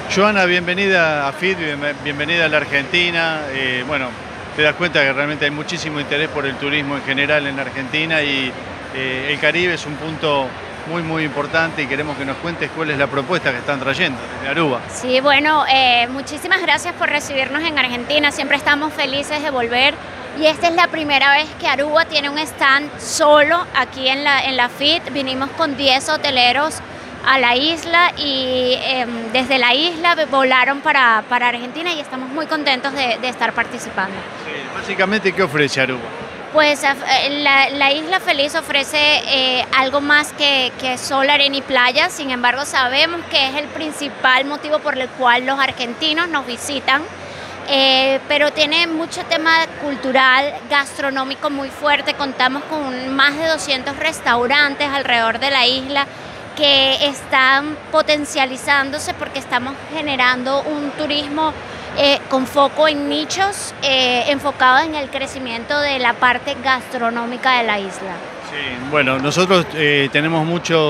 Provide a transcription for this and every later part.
Joana, bienvenida a FIT, bienvenida a la Argentina. Bueno, te das cuenta que realmente hay muchísimo interés por el turismo en general en la Argentina y el Caribe es un punto muy importante y queremos que nos cuentes cuál es la propuesta que están trayendo desde Aruba. Sí, bueno, muchísimas gracias por recibirnos en Argentina, siempre estamos felices de volver y esta es la primera vez que Aruba tiene un stand solo aquí en la FIT. Vinimos con 10 hoteleros a la isla y desde la isla volaron para Argentina y estamos muy contentos de estar participando. Sí, básicamente, ¿qué ofrece Aruba? Pues la Isla Feliz ofrece algo más que sol, arena y playa. Sin embargo, sabemos que es el principal motivo por el cual los argentinos nos visitan, pero tiene mucho tema cultural, gastronómico muy fuerte. Contamos con más de 200 restaurantes alrededor de la isla que están potencializándose porque estamos generando un turismo con foco en nichos, enfocados en el crecimiento de la parte gastronómica de la isla. Sí, bueno, nosotros tenemos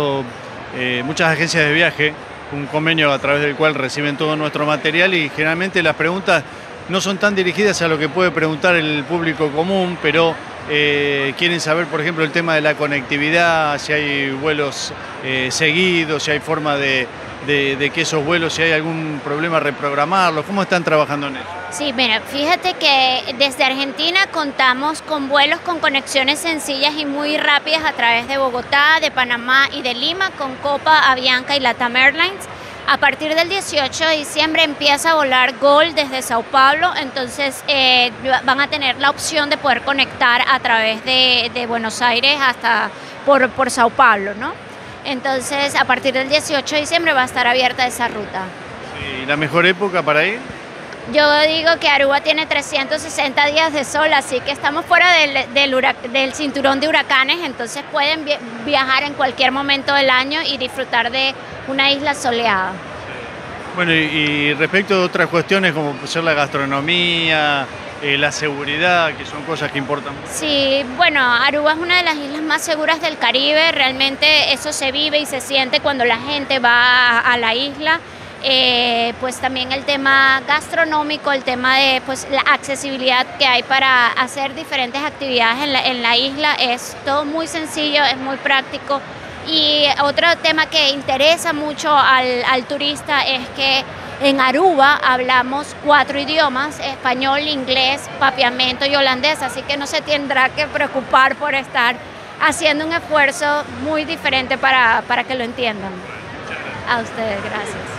muchas agencias de viaje, un convenio a través del cual reciben todo nuestro material y generalmente las preguntas no son tan dirigidas a lo que puede preguntar el público común, pero quieren saber, por ejemplo, el tema de la conectividad, si hay vuelos seguidos, si hay forma de que esos vuelos, si hay algún problema, reprogramarlos. ¿Cómo están trabajando en eso? Sí, mira, fíjate que desde Argentina contamos con vuelos con conexiones sencillas y muy rápidas a través de Bogotá, de Panamá y de Lima, con Copa, Avianca y Latam Airlines. A partir del 18 de diciembre empieza a volar Gol desde Sao Paulo, entonces van a tener la opción de poder conectar a través de Buenos Aires hasta por Sao Paulo, ¿no? Entonces, a partir del 18 de diciembre va a estar abierta esa ruta. ¿Y la mejor época para ir? Yo digo que Aruba tiene 360 días de sol, así que estamos fuera del cinturón de huracanes, entonces pueden viajar en cualquier momento del año y disfrutar de una isla soleada. Bueno, y respecto a otras cuestiones como ser la gastronomía, la seguridad, que son cosas que importan mucho. Sí, bueno, Aruba es una de las islas más seguras del Caribe, realmente eso se vive y se siente cuando la gente va a la isla. Pues también el tema gastronómico, el tema de pues, la accesibilidad que hay para hacer diferentes actividades en la isla, es todo muy sencillo, es muy práctico. Y otro tema que interesa mucho al turista es que en Aruba hablamos 4 idiomas: español, inglés, papiamento y holandés, así que no se tendrá que preocupar por estar haciendo un esfuerzo muy diferente para que lo entiendan. A ustedes, gracias.